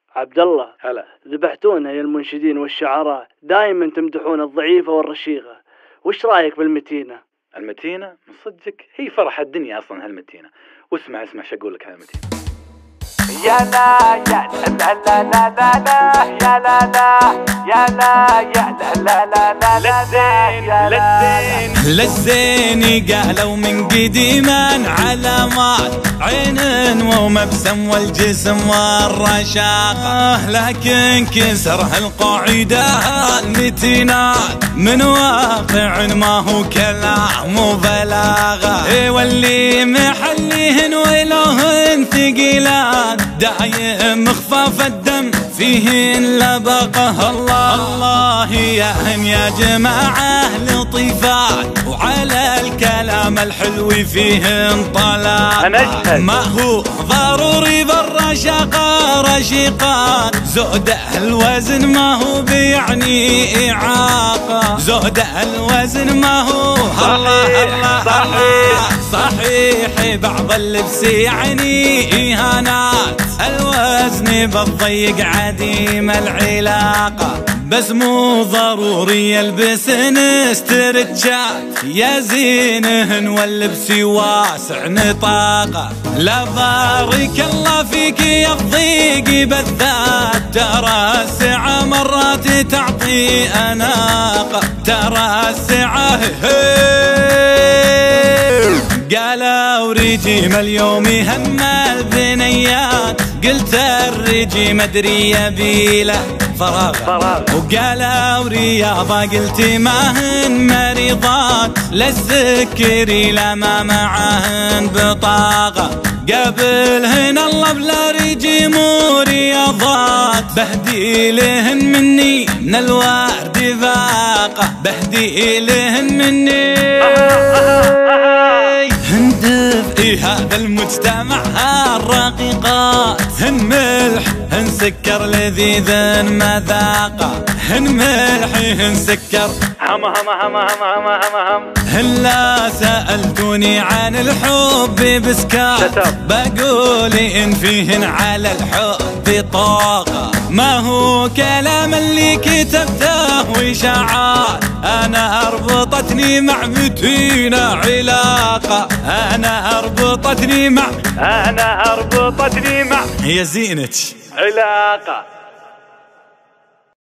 عبد الله، هلا. ذبحتونا يا المنشدين والشعراء، دائما تمدحون الضعيفة والرشيقة، وش رايك بالمتينة؟ المتينة من صدقك هي فرح الدنيا اصلا هالمتينة. واسمع شو اقول لك على المتينة. يا لا يا لا لا لا لا لا يا لا لا يا لا يا لا لا لا لا لا للزين قالوا من قديما علامات عين ومبسم والجسم والرشاقة، لكن كسر هالقاعدة المتينات من واقع ما هو كلام وبلاغة، واللي محليهن ولهن ثقيلات دايم خفاف الدم فيهن لبقه. الله الله يا جماعة لطيفات، وعلى الكلام الحلو فيهن طلاق. ما هو ضروري بالرشاقة رشيقات، زود الوزن ما هو بيعني إعاقة، زود الوزن ما هو صحيح بعض اللبس يعني إهانات، الوزن بالضيق عديم العلاقة، بس مو ضروري يلبسن استرتشات، يا زينهن واللبس واسع نطاقة. لا بارك الله فيك يا الضيق بالذات، ترى السعة مرات تعطي أناقة، ترى السعة قالوا رجيم اليوم هم البنيات، قلت الرجيم ادري يبيله فراغ، وقالوا رياضة قلت ما هن مريضات، للسكري لما معهن بطاقة، قبلهن الله بلا رجيم ورياضات، بهدي لهن مني من الورد ذاقة، بهدي لهن مني هندفئي هذا المجتمع هالرقيقات، هن ملح هن سكر لذيذ مذاقة، هن ملحي هن سكر هم هن لا سألتوني عن الحب بسكات، بقول إن فيهن على الحب طاقة، ما هو كلام اللي كتبته وإشاعات، أنا أربطتني مع متينة علاقة، أنا أربطتني مع يا زينتش علاقة.